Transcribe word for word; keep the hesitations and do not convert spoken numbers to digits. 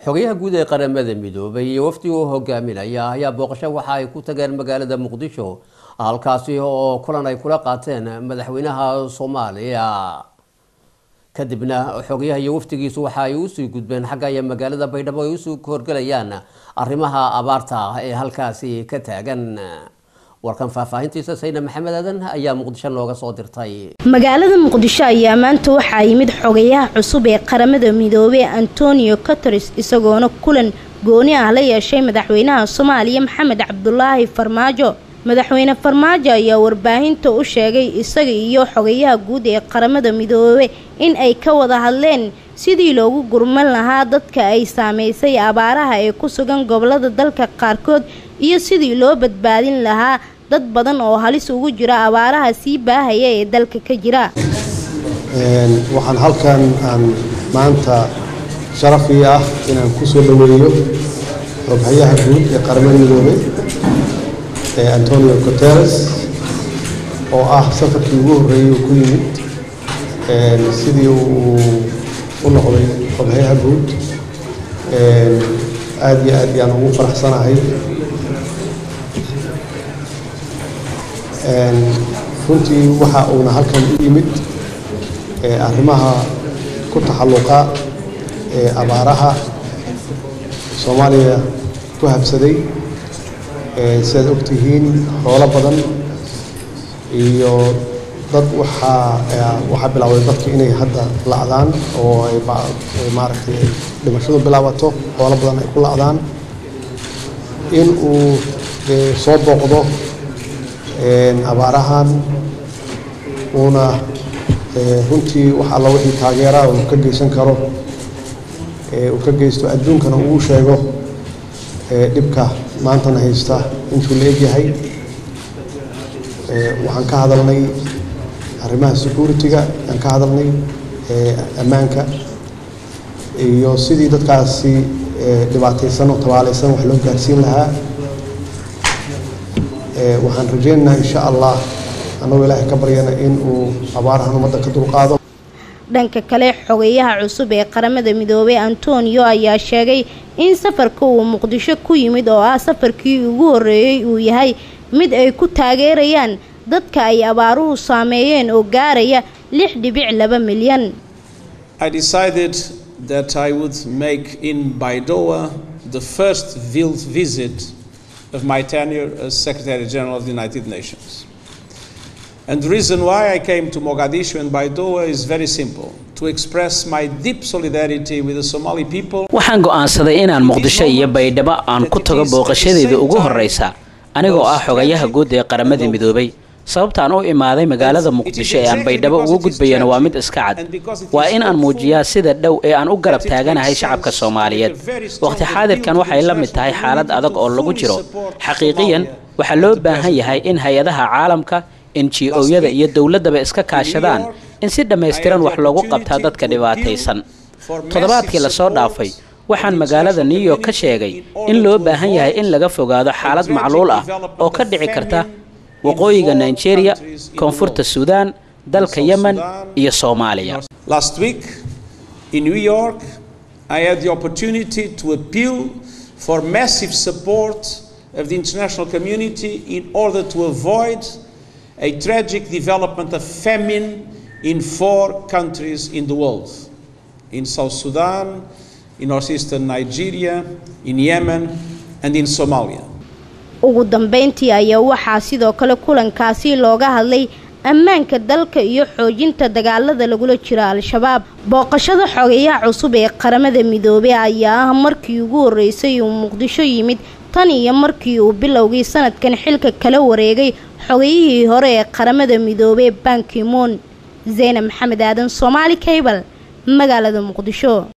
xogayaha guud ee qaramada midoobay iyo wafdigu hogaaminaya ayaa booqasho waxa ay ku tageen magaalada Muqdisho halkaasi oo kulan ay kula qaateen madaxweynaha Soomaaliya kadibna xogayaha iyo wafdigiisu waxa ay u sii gudbeen xagga ay magaalada Baydhabo ay u soo horgalayaan arrimaha abaarta ee halkaasi ka taagan warkan faahfaahintiisa Sayna Maxamed Aadan ayaa Muqdisho looga soo dirtay magaalada Muqdisho ayaa maanta waxa yimid xogayaha cusub ee qaramada midoobay Antonio Guterres isagoona kulan gooni ah la yeeshay madaxweynaha Soomaaliya Maxamed Cabdullaahi Farmaajo madaxweyne Farmaajo ayaa warbaahinta u sheegay isaga iyo xogayaha guud ee qaramada midoobay in ay ka wada hadleen sidii loogu gurman lahaa dadka ay saameysay abaaraha ee ku sugan gobolada dalka qaarkood iyo sidii loo badbaadin lahaa dad badan oo halis ugu jira abaaraha sii baahaya ee dalka ka jira een waxaan halkan aan maanta sharaf ii ah inaan ku soo dhaweeyo xogayaha guud ee qaramada midoobay ee Antonio Guterres oo ah safarkii ugu horeeyay ku yimid een sidii uu u noqday xogayaha guud een aad iyo aad ayaan ugu faraxsanahay een runtii waxa uu halkan u yimid ee arrimaha ku taxalluqa ee abaaraha Soomaaliya ku habsaday ee sida ogtihiin xoolo badan iyo dad waxa waxa bilaaway dadka inay hadda lacdaan oo ay maaragtay dhimashadu bilaabato xoolo badan ay ku lacdaan in uu soo booqdo een abaarahan una runtii waxa la wixii taageera uu ka geysan karo ee uu ka geysto adduunkana uu sheego ee dhibka maanta haysta intuu leeyahay ee waxaan ka hadalnay arrimaha security-ga aan ka hadalnay ee amaanka iyo sidii dadkaasi dhibaataysan oo tabaalaysan wax loo gaarsiin lahaa ee waxaan rajaynaynaa insha Allah anoo Ilaahay ka baryana in uu abaarahan umada ka dulqaado dhanka kale xogayaha cusub ee qaramada midoobay Antonio ayaa sheegay in safarka uu Muqdisho ku yimid oo ah safarkii ugu horeeyay uu yahay mid ay ku taageerayaan dadka ay abaaruhu saameeyeen oo gaaraya lix dhibic laba milyan. I decided that I would make in Baidoa the first field visit of my tenure as Secretary General of the United Nations. And the reason why I came to Mogadishu and Baidoa is very simple, to express my deep solidarity with the Somali people. waxaan go'aansaday inaan Muqdisho iyo Baydhabo aan ku tago booqashadeeda ugu horeysa anigoo ah xogayaha guud ee qaramada midoobay sababta aan u imaaday magaalada Muqdisho ee aan Baydhabo ugu gudbayana waa mid iska cad waa in aan muujiyaa sida dhow ee aan u garab taaganahay shacabka Soomaaliyeed waqti xaadirkan waxay la mid tahay xaalad adag oo lagu jiro xaqiiqiyan waxa loo baahan yahay in hay'adaha caalamka N G O-yada iyo dawladaba iska kaashadaan in si dhameystiran wax loogu qabtaa dadka dhibaataysan toddobaadkii la soo dhaafay waxaan magaalada New York ka sheegay in loo baahan yahay in laga fogaado xaalad macluul ah oo ka dhici karta waqooyiga Nigeria koonfurta Suudaan dalka Yemen iyo Soomaaliya Last week in New York I had the opportunity to appeal for massive support of the international community in order to avoid a tragic development of famine in four countries in the world, in South Sudan, in northeastern Nigeria, in Yemen, and in Somalia. ugu dambeyntii ayaa waxaa sidoo kale kulankaasi looga hadlay ammaanka dalka iyo xoojinta dagaalada lagula jiro al-shabaab booqashada xogayaha cusub ee qaramada midoobay ayaa ah markii ugu horeysay uu Muqdisho yimid tan iyo markii uu bilowgii sanadkan xilka kala wareegay xogayihii hore ee qaramada midoobay Ban Ki-moon Sayna Maxamed Aadan Somali Cable magaalada Muqdisho.